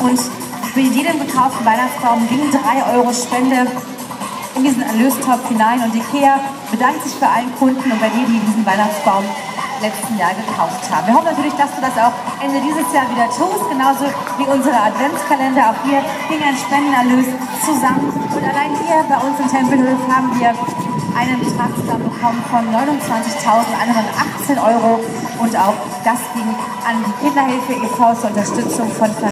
Und für jeden gekauften Weihnachtsbaum ging 3 € Spende in diesen Erlöstopf hinein. Und IKEA bedankt sich bei allen Kunden und bei denen, die diesen Weihnachtsbaum letzten Jahr gekauft haben. Wir hoffen natürlich, dass du das auch Ende dieses Jahr wieder tust, genauso wie unsere Adventskalender. Auch hier ging ein Spendenerlös zusammen. Und allein hier bei uns in Tempelhof haben wir einen Betrag zusammenbekommen von 29.118 €. Und auch das ging an die Kinderhilfe e.V. zur Unterstützung von